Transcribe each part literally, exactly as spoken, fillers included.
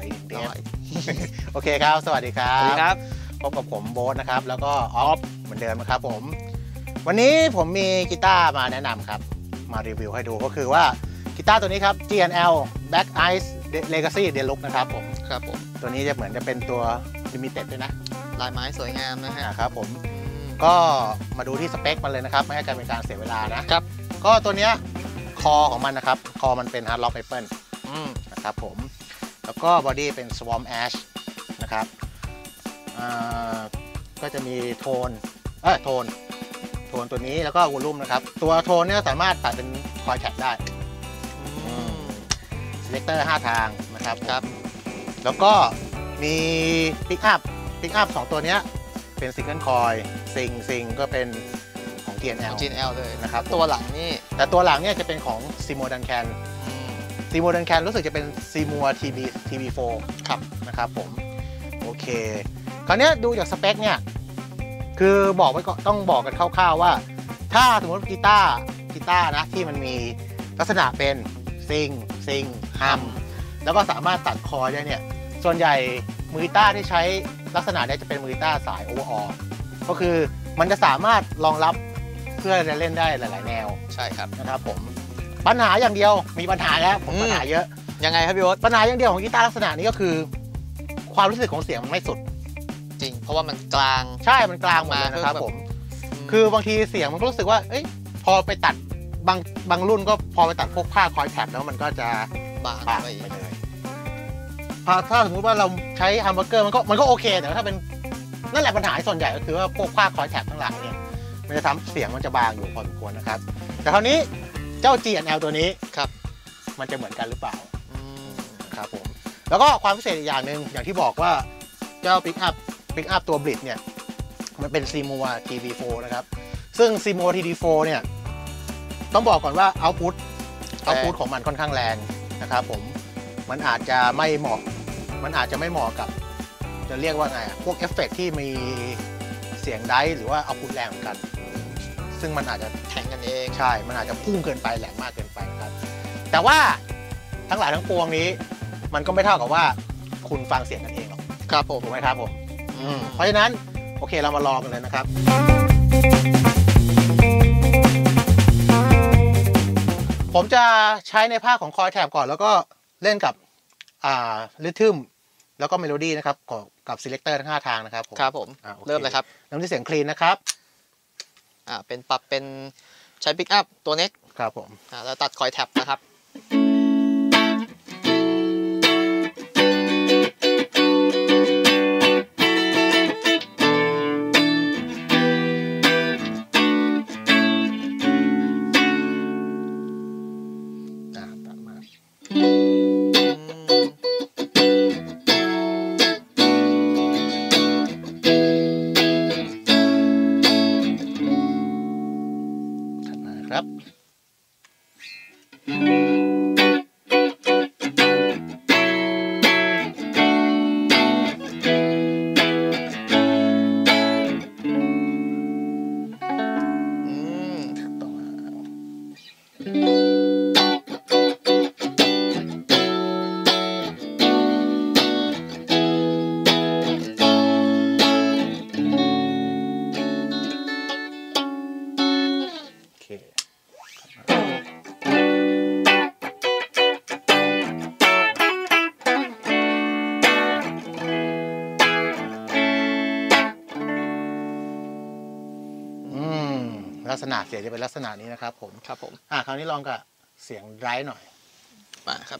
อยเดฟโอเคครับสวัสดีครับสวัสดีครับพบกับผมโบ๊ทนะครับแล้วก็ออฟเหมือนเดิมนะครับผมวันนี้ผมมีกีตาร์มาแนะนำครับมารีวิวให้ดูก็คือว่ากีตาร์ตัวนี้ครับ จี เอ็น แอล Black Ice Legacy Deluxe นะครับผมครับผมตัวนี้จะเหมือนจะเป็นตัว Limited ด้วยนะลายไม้สวยงามนะฮะครับผมก็มาดูที่สเปคมันเลยนะครับไม่ให้การเป็นการเสียเวลานะครับก็ตัวเนี้ยคอของมันนะครับคอมันเป็น Hard Rock Maple นะครับผมแล้วก็บอดี้เป็น Swamp Ash นะครับก็จะมีโทนเออโทนโทนตัวนี้แล้วก็วอลลุ่มนะครับตัวโทนเนี่ยสามารถตัดเป็นคอยแท็บได้เซเลคเตอร์ห้าทางนะครับครับแล้วก็มีปิกอัพปิกอัพสองตัวนี้เป็นซิงเกิลคอยซิงซิงก็เป็นของ จี เอ็น แอลจี เอ็น แอล เลยนะครับตัวหลังนี่แต่ตัวหลังเนี่ยจะเป็นของซีมัวดันแคนซีมัวดันแคนรู้สึกจะเป็นซีมัวทีบีทีบีโฟร์ครับนะครับผมโอเคคราวนี้ดูจากสเปคเนี่ยคือบอกไว้ก็ต้องบอกกันคร่าวๆว่าถ้าสมมติกีตาร์กีตาร์นะที่มันมีลักษณะเป็นซิงซิงฮัมแล้วก็สามารถตัดคอร์ดได้เนี่ยส่วนใหญ่มือกีตาร์ที่ใช้ลักษณะนี้จะเป็นมือกีตาร์สายโอเวอร์ออลก็คือมันจะสามารถรองรับเพื่อจะเล่นได้หลายๆแนวใช่ครับนะครับผมปัญหาอย่างเดียวมีปัญหาแล้วผมปัญหาเยอะยังไงครับพี่โอ๊ตปัญหาอย่างเดียวของกีตาร์ลักษณะนี้ก็คือความรู้สึกของเสียงมันไม่สุดจริงเพราะว่ามันกลางใช่มันกลางมานะครับผมคือบางทีเสียงมันก็รู้สึกว่าเอ้ยพอไปตัดบางบางรุ่นก็พอไปตัดพวกผ้าคอยแท็บแล้วมันก็จะบางไปเลยถ้าสมมติว่าเราใช้ฮัมเบอร์เกอร์มันก็มันก็โอเคแต่ถ้าเป็นนั่นแหละปัญหาส่วนใหญ่ก็คือว่าพวกผ้าคอยแท็บทั้งหลังเนี่ยมันจะทำเสียงมันจะบางอยู่พอสมควรนะครับแต่คราวนี้เจ้า จี เอ็น แอล ตัวนี้ครับมันจะเหมือนกันหรือเปล่าครับผมแล้วก็ความพิเศษอีกอย่างหนึ่งอย่างที่บอกว่าเจ้าปิกอัพปิกอัพตัวบลิดเนี่ยมันเป็นซีมัว ที บี โฟร์ นะครับซึ่งซีมัว ที บี โฟร์ เนี่ยต้องบอกก่อนว่าเอาท์พุตเอาท์พุตของมันค่อนข้างแรงนะครับผมมันอาจจะไม่เหมาะมันอาจจะไม่เหมาะกับจะเรียกว่าไงพวกเอฟเฟกต์ที่มีเสียงไดฟ์หรือว่าเอาท์พุตแรงเหมือนกันซึ่งมันอาจจะแข่งกันเองใช่มันอาจจะพุ่งเกินไปแหลมมากเกินไปครับแต่ว่าทั้งหลายทั้งปวงนี้มันก็ไม่เท่ากับว่าคุณฟังเสียงกันเองหรอกครับผมถูกไหมครับผมเพราะฉะนั้นโอเคเรามาลองกันเลยนะครับผมจะใช้ในภาคของคอยแท็บก่อนแล้วก็เล่นกับอ่าริทึมแล้วก็เมโลดี้นะครับกับซีเลคเตอร์ทั้งห้าทางนะครับผมครับผมเริ่มเลยครับเริ่มที่เสียงคลีนนะครับอ่าเป็นปรับเป็นใช้ปิกอัพตัวเน็กครับผมอ่าแล้วตัดคอยแท็บนะครับครับลักษณะเสียงจะเป็นลักษณะนี้นะครับผมครับผมอ่าคราวนี้ลองกับเสียงไดร์หน่อยมาครับ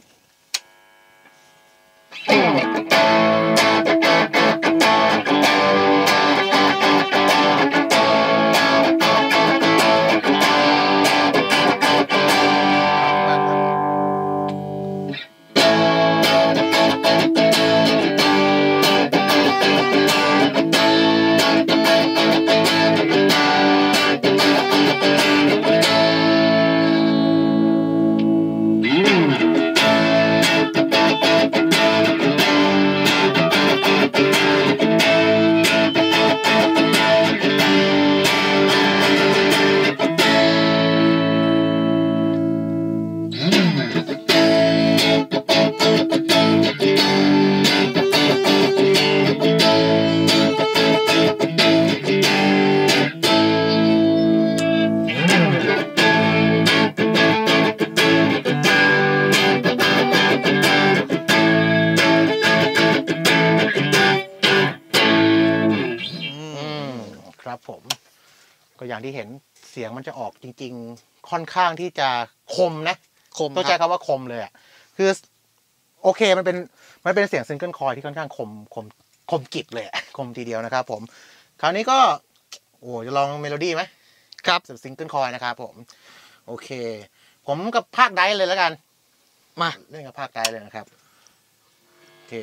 ก็อย่างที่เห็นเสียงมันจะออกจริงๆค่อนข้างที่จะคมนะคมต้องใช้คำว่าคมเลยอ่ะคือโอเคมันเป็นมันเป็นเสียงซิงเกิลคอยที่ค่อนข้างคมคมคมกิบเลยคมทีเดียวนะครับผมคราวนี้ก็โอ้จะลองเมโลดี้ไหมครับซิงเกิลคอยนะครับผมโอเคผมกับภาคไดเลยแล้วกันมาเล่นกับภาคไดเลยนะครับโอเค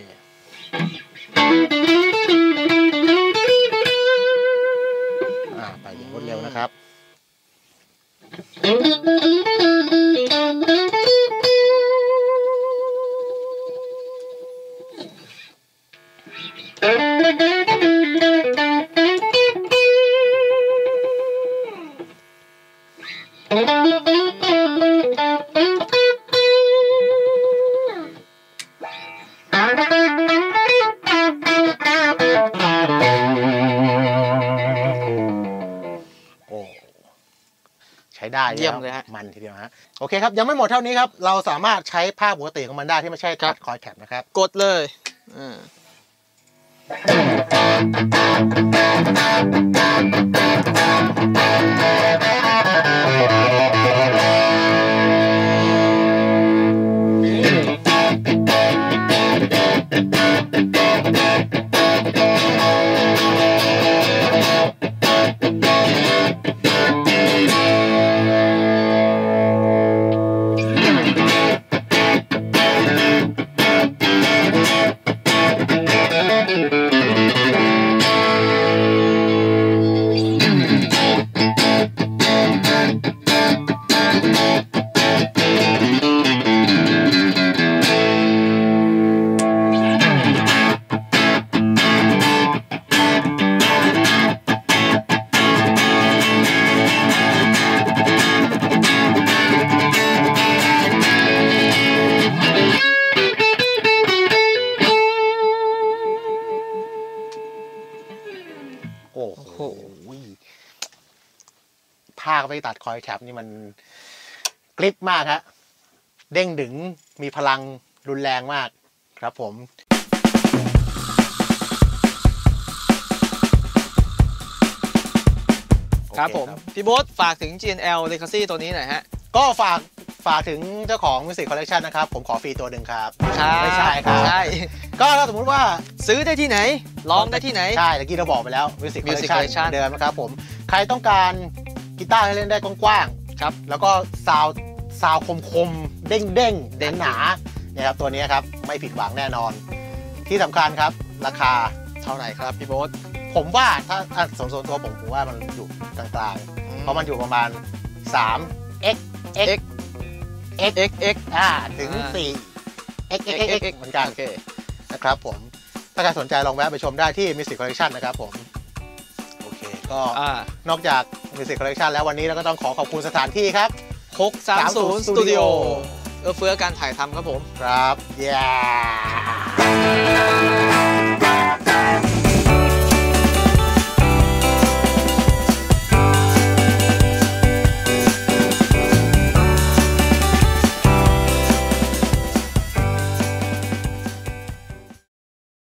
อ่าไปอย่างรวดเร็วนะครับใช้ได้เยี่ยมเลยฮะมันทีเดียวฮะโอเคครับยังไม่หมดเท่านี้ครับเราสามารถใช้ภาพปกติของมันได้ที่ไม่ใช่ตัดคอยแคปนะครับกดเลยอ่าโอ้โหภาคไปตัดคอยแคปนี่มันกริปมากฮะเด้งดึงมีพลังรุนแรงมากครับผมครับผมพี่โบ๊ทฝากถึง จี เอ็น แอล Legacy ตัวนี้หน่อยฮะก็ฝากฝากถึงเจ้าของ Music Collection นะครับผมขอฟรีตัวหนึ่งครับไม่ใช่ครับใช่ก็ถ้าสมมุติว่าซื้อได้ที่ไหนร้องได้ที่ไหนใช่ตะกี้เราบอกไปแล้ว Music Collection เดิมนะครับผมใครต้องการกีตาร์ให้เล่นได้กว้างๆครับแล้วก็ซาวซาวคมๆเด้งเด้งเด่นหนาเนี่ยครับตัวนี้ครับไม่ผิดหวังแน่นอนที่สำคัญครับราคาเท่าไหร่ครับพี่โบ๊ทผมว่าถ้าส่วนตัวผมผมว่ามันอยู่กลางๆเพราะมันอยู่ประมาณสาม x x x x x อ่าถึงสี่ x x x x เหมือนกันนะครับผมถ้าใครสนใจลองแวะไปชมได้ที่ Music Collection นะครับผมโอเคก็นอกจาก Music Collection แล้ววันนี้เราก็ต้องขอขอบคุณสถานที่ครับหกสามศูนย์ Studio เอื้อเฟื้อการถ่ายทำครับผมครับ yeah